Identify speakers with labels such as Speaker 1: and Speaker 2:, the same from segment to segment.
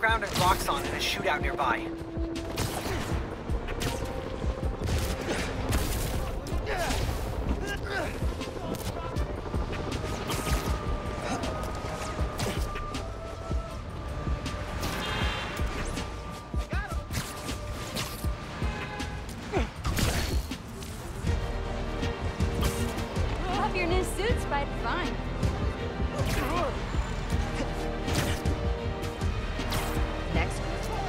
Speaker 1: underground and Roxxon in a shootout nearby.
Speaker 2: Love your new suit, Spider. Fine. Next.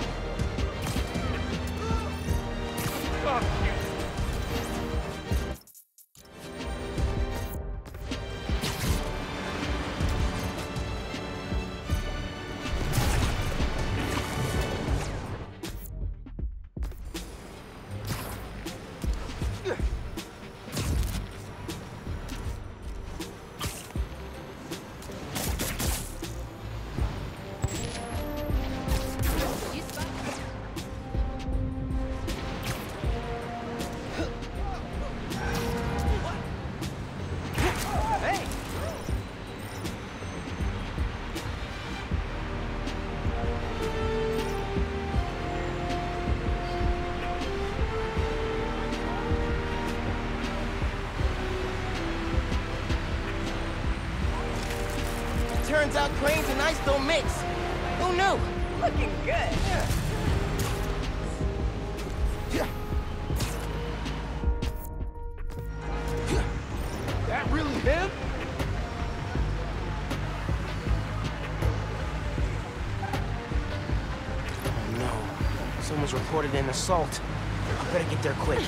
Speaker 3: Turns out cranes and ice don't mix. Who knew?
Speaker 2: Looking good.
Speaker 4: That really him?
Speaker 3: Oh no. Someone's reported an assault. I better get there quick.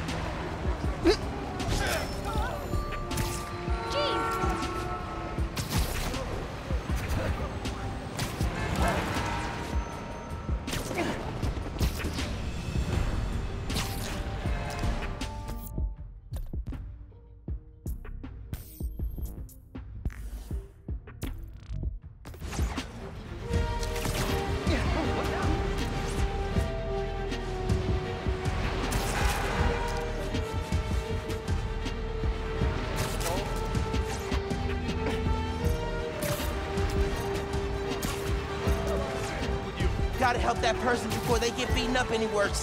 Speaker 3: Gotta help that person before they get beaten up any worse.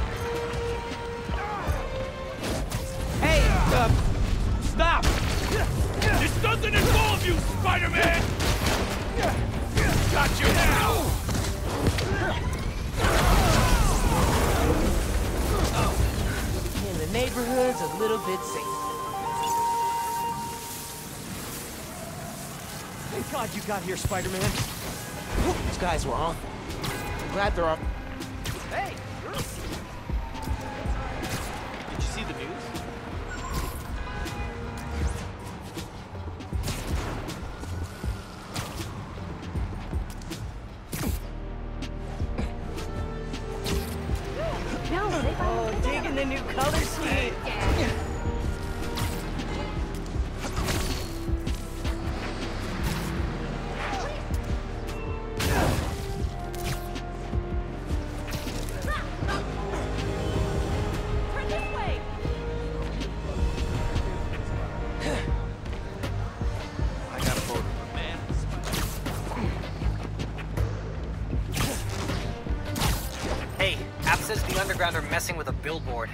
Speaker 4: Hey, stop! This doesn't involve you, Spider-Man! Got you now!
Speaker 3: And the neighborhood's a little bit safe.
Speaker 4: Thank God you got here, Spider-Man.
Speaker 3: These guys were on. Glad they're off.
Speaker 4: Hey! Did you see the news?
Speaker 2: Oh,
Speaker 5: Digging the new color scheme.
Speaker 2: Turn this way.
Speaker 4: I got a photo, man.
Speaker 1: Hey, App says the underground are messing with a billboard.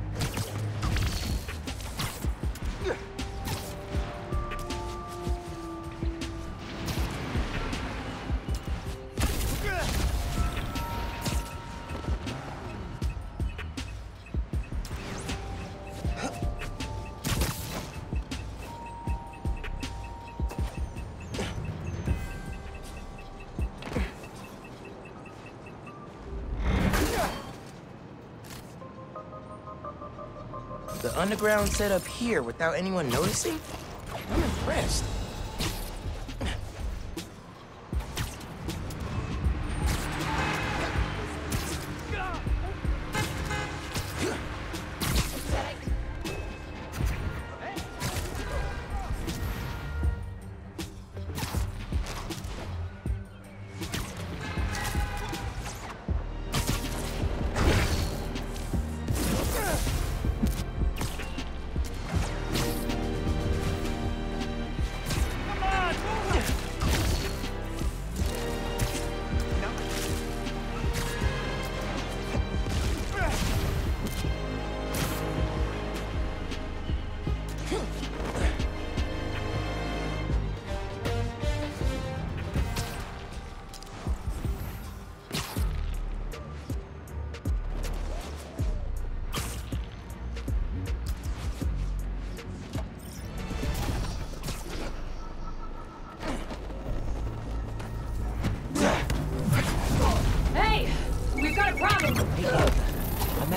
Speaker 3: The underground set up here without anyone noticing? I'm impressed.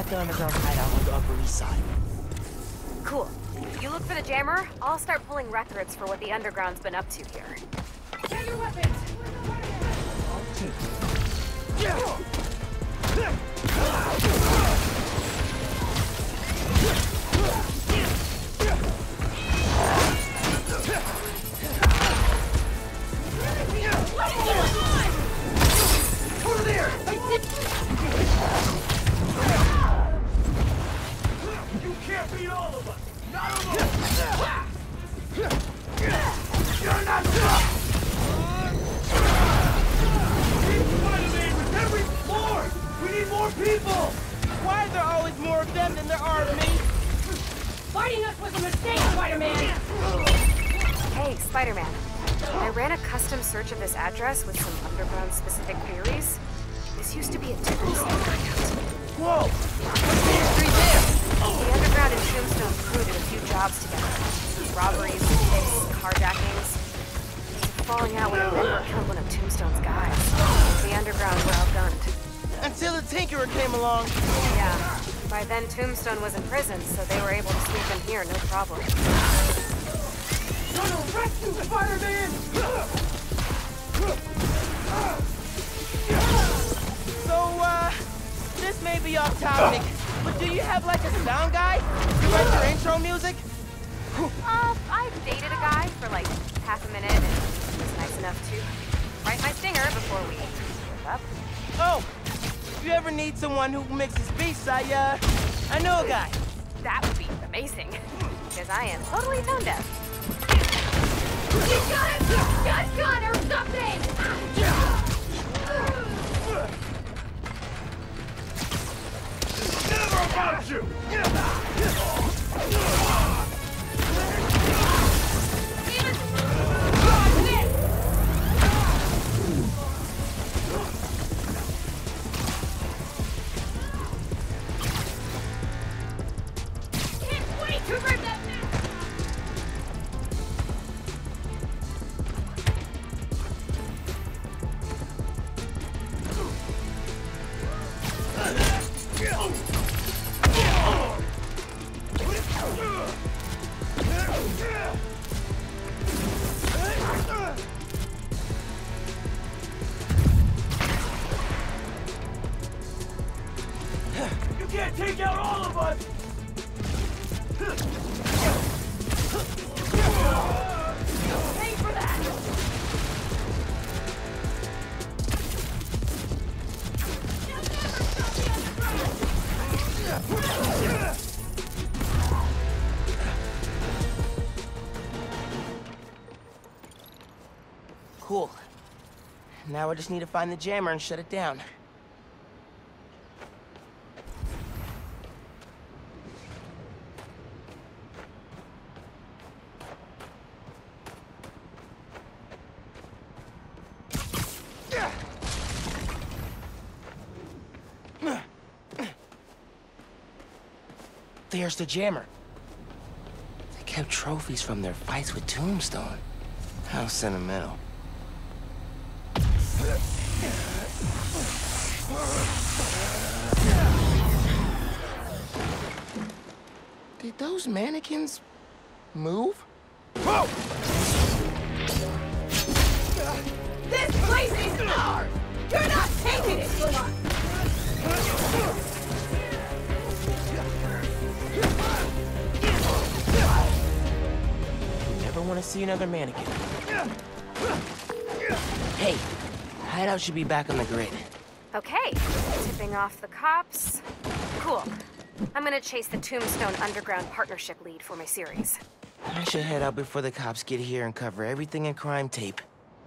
Speaker 3: about the Underground's hideout on the Upper East Side.
Speaker 2: Cool. You look for the jammer, I'll start pulling records for what the Underground's been up to here. Get your weapons!
Speaker 5: Over there! You can't beat all of us! Not alone! You're not tough! Spider-Man with every floor! We need more people!
Speaker 3: Why are there always more of them than there are of me?
Speaker 2: Fighting us was a mistake, Spider-Man! Hey, Spider-Man. I ran a custom search of this address with some Underground-specific queries. This used to be a tombstone hideout.
Speaker 3: Whoa! What's the history there?
Speaker 2: The Underground and Tombstone crew did a few jobs together. Robberies, thefts, carjackings. There was a falling out when a member killed one of Tombstone's guys. The Underground were outgunned.
Speaker 3: Until the Tinkerer came along.
Speaker 2: Yeah. By then, Tombstone was in prison, so they were able to sweep in here, no problem.
Speaker 5: Gonna rescue Spider-Man!
Speaker 3: So, this may be off topic, but do you have like a sound guy to write your intro music?
Speaker 2: I dated a guy for like half a minute, and he was nice enough to write my stinger before we broke up.
Speaker 3: Oh, if you ever need someone who mixes beats, I know a guy.
Speaker 2: That would be amazing, because I am totally tone deaf.
Speaker 6: You got him! Shotgun or something!
Speaker 5: Never about you!
Speaker 6: Can't wait to rip that man!
Speaker 5: You can't take out all of us!
Speaker 6: Pay for that!
Speaker 3: Cool. Now I just need to find the jammer and shut it down. There's the jammer. They kept trophies from their fights with Tombstone. How sentimental. Did those mannequins move? Whoa!
Speaker 6: This place is ours! You're not taking it from us!
Speaker 3: You never want to see another mannequin. Hey, hideout should be back on the grid.
Speaker 2: Okay, tipping off the cops. Cool. I'm gonna chase the Tombstone Underground partnership lead for my series.
Speaker 3: I should head out before the cops get here and cover everything in crime tape.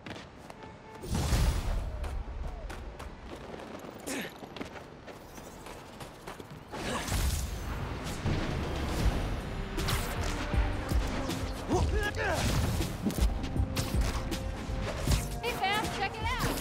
Speaker 6: Hey, fam, check it out!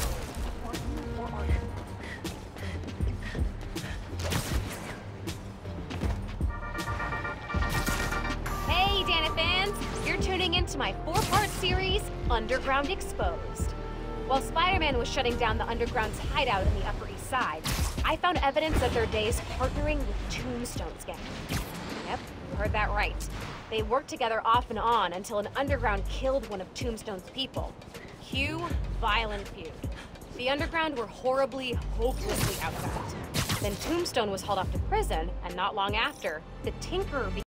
Speaker 2: Hey, Dana fans! You're tuning into my 4-part series, Underground Exposed. While Spider-Man was shutting down the Underground's hideout in the Upper East Side, I found evidence that their days partnering with Tombstone's gang. Yep, you heard that right. They worked together off and on until an underground killed one of Tombstone's people. Cue violent feud. The underground were horribly, hopelessly outgunned. Then Tombstone was hauled off to prison, and not long after, the Tinkerer